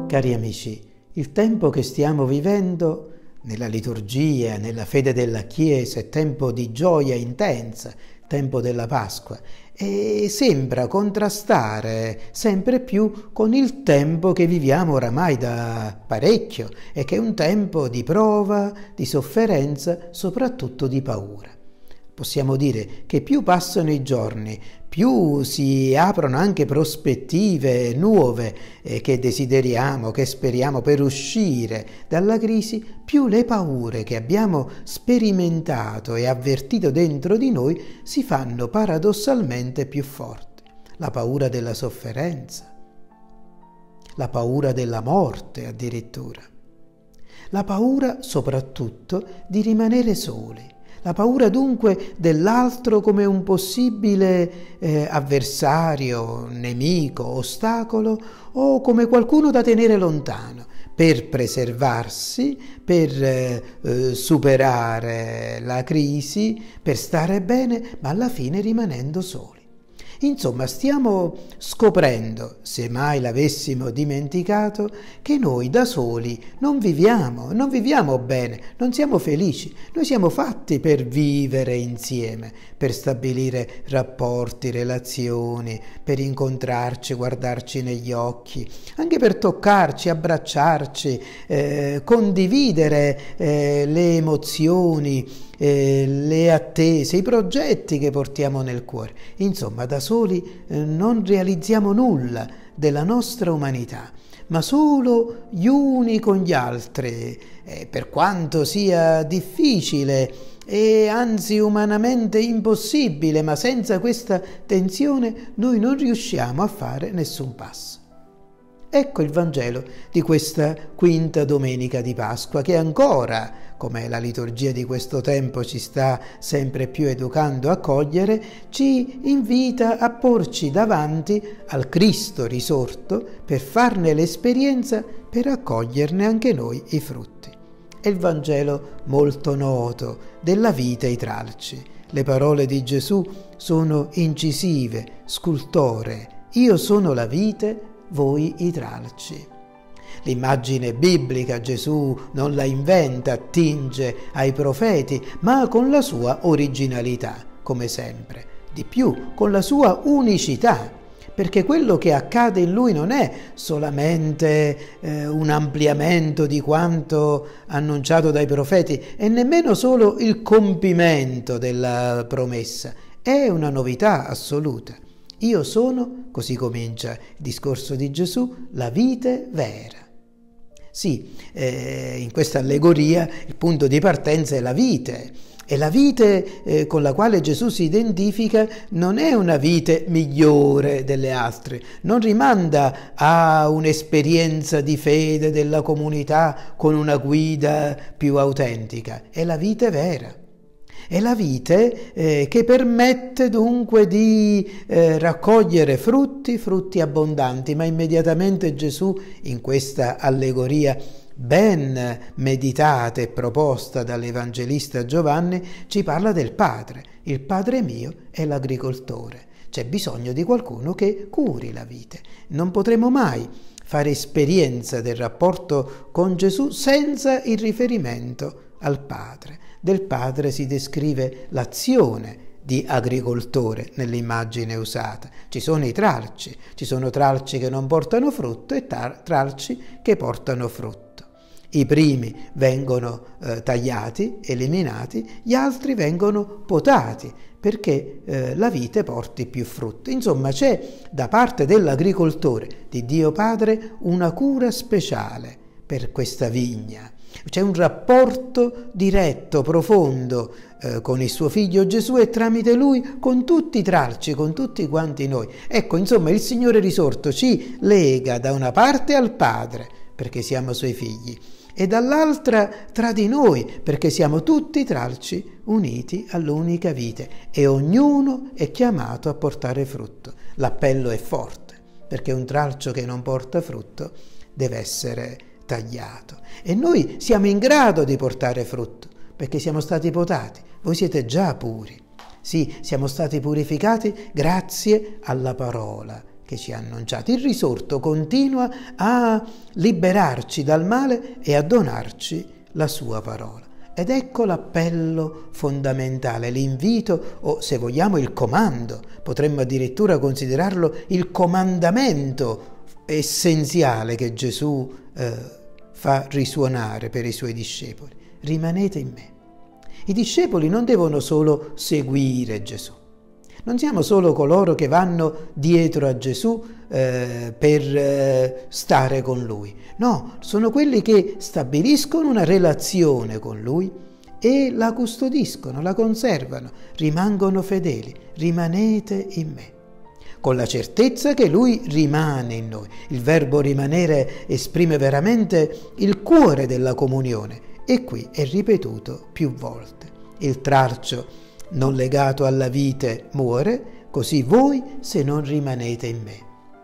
Cari amici, il tempo che stiamo vivendo nella liturgia, nella fede della Chiesa, è tempo di gioia intensa, tempo della Pasqua, e sembra contrastare sempre più con il tempo che viviamo oramai da parecchio e che è un tempo di prova, di sofferenza, soprattutto di paura. Possiamo dire che più passano i giorni, più si aprono anche prospettive nuove che desideriamo, che speriamo per uscire dalla crisi, più le paure che abbiamo sperimentato e avvertito dentro di noi si fanno paradossalmente più forti. La paura della sofferenza, la paura della morte addirittura, la paura soprattutto di rimanere soli. La paura dunque dell'altro come un possibile avversario, nemico, ostacolo o come qualcuno da tenere lontano per preservarsi, per superare la crisi, per stare bene, ma alla fine rimanendo soli. Insomma, stiamo scoprendo, se mai l'avessimo dimenticato, che noi da soli non viviamo bene, non siamo felici. Noi siamo fatti per vivere insieme, per stabilire rapporti, relazioni, per incontrarci, guardarci negli occhi, anche per toccarci, abbracciarci, condividere le emozioni, le attese, i progetti che portiamo nel cuore. Insomma, da soli non realizziamo nulla della nostra umanità, ma solo gli uni con gli altri, per quanto sia difficile e anzi umanamente impossibile, ma senza questa tensione noi non riusciamo a fare nessun passo. Ecco il Vangelo di questa quinta domenica di Pasqua, che ancora, come la liturgia di questo tempo ci sta sempre più educando a cogliere, ci invita a porci davanti al Cristo risorto per farne l'esperienza, per accoglierne anche noi i frutti. È il Vangelo molto noto della vita ai tralci. Le parole di Gesù sono incisive, scultoree. Io sono la vite, voi i tralci. L'immagine biblica Gesù non la inventa, attinge ai profeti, ma con la sua originalità, come sempre. Di più, con la sua unicità, perché quello che accade in lui non è solamente un ampliamento di quanto annunciato dai profeti, e nemmeno solo il compimento della promessa, è una novità assoluta. Io sono, così comincia il discorso di Gesù, la vite vera. Sì, in questa allegoria il punto di partenza è la vite, e la vite con la quale Gesù si identifica non è una vite migliore delle altre, non rimanda a un'esperienza di fede della comunità con una guida più autentica, è la vite vera. È la vite che permette dunque di raccogliere frutti abbondanti, ma immediatamente Gesù, in questa allegoria ben meditata e proposta dall'Evangelista Giovanni, ci parla del Padre. Il Padre mio è l'agricoltore. C'è bisogno di qualcuno che curi la vite. Non potremo mai fare esperienza del rapporto con Gesù senza il riferimento al Padre. Del Padre si descrive l'azione di agricoltore nell'immagine usata. Ci sono i tralci, ci sono tralci che non portano frutto e tralci che portano frutto. I primi vengono tagliati, eliminati, gli altri vengono potati perché la vite porti più frutto. Insomma, c'è da parte dell'agricoltore, di Dio Padre, una cura speciale per questa vigna. C'è un rapporto diretto, profondo con il suo figlio Gesù e tramite lui con tutti i tralci, con tutti quanti noi. Ecco, insomma, il Signore risorto ci lega da una parte al Padre, perché siamo suoi figli, e dall'altra tra di noi, perché siamo tutti tralci uniti all'unica vite e ognuno è chiamato a portare frutto. L'appello è forte, perché un tralcio che non porta frutto deve essere tagliato. E noi siamo in grado di portare frutto, perché siamo stati potati. Voi siete già puri. Sì, siamo stati purificati grazie alla parola che ci ha annunciato. Il risorto continua a liberarci dal male e a donarci la sua parola. Ed ecco l'appello fondamentale, l'invito, o se vogliamo il comando, potremmo addirittura considerarlo il comandamento essenziale che Gesù fa risuonare per i suoi discepoli. Rimanete in me. I discepoli non devono solo seguire Gesù. Non siamo solo coloro che vanno dietro a Gesù per stare con Lui. No, sono quelli che stabiliscono una relazione con Lui e la custodiscono, la conservano, rimangono fedeli. Rimanete in me. Con la certezza che Lui rimane in noi. Il verbo rimanere esprime veramente il cuore della comunione e qui è ripetuto più volte. Il tralcio non legato alla vite muore, così voi se non rimanete in me.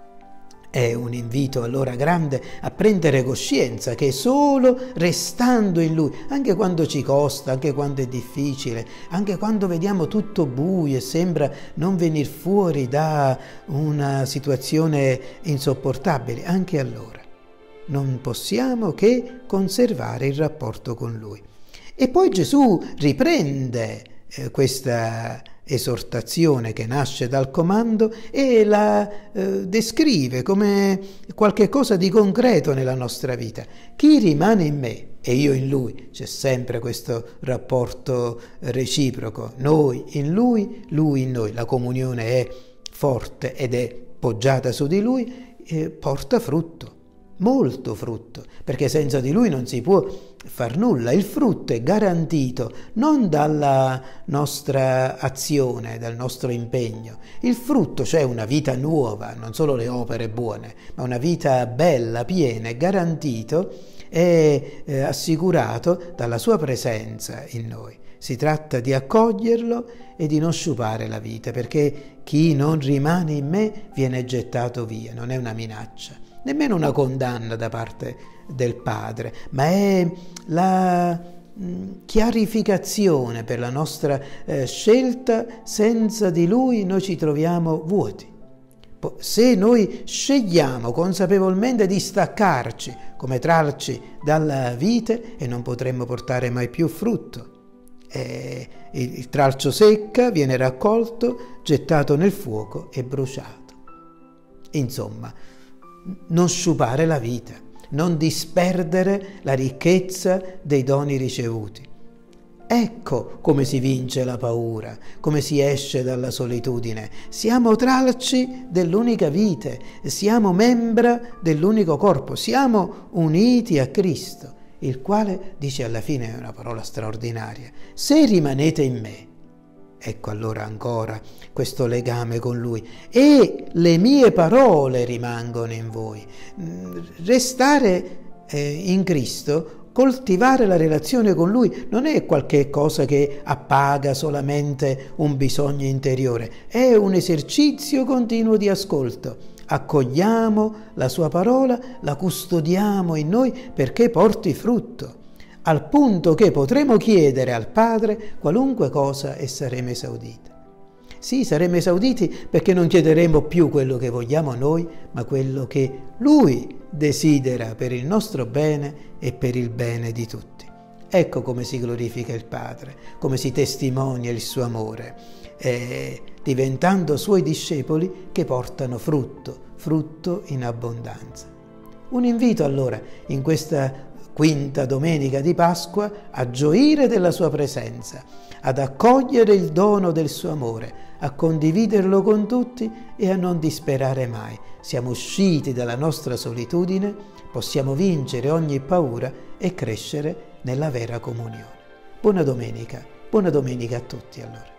È un invito allora grande a prendere coscienza che solo restando in Lui, anche quando ci costa, anche quando è difficile, anche quando vediamo tutto buio e sembra non venir fuori da una situazione insopportabile, anche allora non possiamo che conservare il rapporto con Lui. E poi Gesù riprende questa esortazione che nasce dal comando e la descrive come qualche cosa di concreto nella nostra vita. Chi rimane in me e io in lui, c'è sempre questo rapporto reciproco, noi in lui, lui in noi, la comunione è forte ed è poggiata su di lui, porta frutto. Molto frutto, perché senza di lui non si può far nulla. Il frutto è garantito non dalla nostra azione, dal nostro impegno. Il frutto, cioè una vita nuova, non solo le opere buone, ma una vita bella, piena, è garantito, è assicurato dalla sua presenza in noi. Si tratta di accoglierlo e di non sciupare la vita, perché chi non rimane in me viene gettato via, non è una minaccia. Nemmeno una condanna da parte del Padre, ma è la chiarificazione per la nostra scelta. Senza di Lui noi ci troviamo vuoti. Se noi scegliamo consapevolmente di staccarci come tralci dalla vite, e non potremmo portare mai più frutto. Il tralcio secca viene raccolto, gettato nel fuoco e bruciato. Insomma, non sciupare la vita, non disperdere la ricchezza dei doni ricevuti. Ecco come si vince la paura, come si esce dalla solitudine. Siamo tralci dell'unica vite, siamo membra dell'unico corpo, siamo uniti a Cristo, il quale dice alla fine una parola straordinaria: se rimanete in me. Ecco allora ancora questo legame con Lui. E le mie parole rimangono in voi. Restare in Cristo, coltivare la relazione con Lui, non è qualche cosa che appaga solamente un bisogno interiore, è un esercizio continuo di ascolto. Accogliamo la Sua parola, la custodiamo in noi perché porti frutto, al punto che potremo chiedere al Padre qualunque cosa e saremo esauditi. Sì, saremo esauditi perché non chiederemo più quello che vogliamo noi, ma quello che Lui desidera per il nostro bene e per il bene di tutti. Ecco come si glorifica il Padre, come si testimonia il suo amore, diventando Suoi discepoli che portano frutto in abbondanza. Un invito allora in questa quinta domenica di Pasqua a gioire della Sua presenza, ad accogliere il dono del suo amore, a condividerlo con tutti e a non disperare mai. Siamo usciti dalla nostra solitudine, possiamo vincere ogni paura e crescere nella vera comunione. Buona domenica a tutti allora.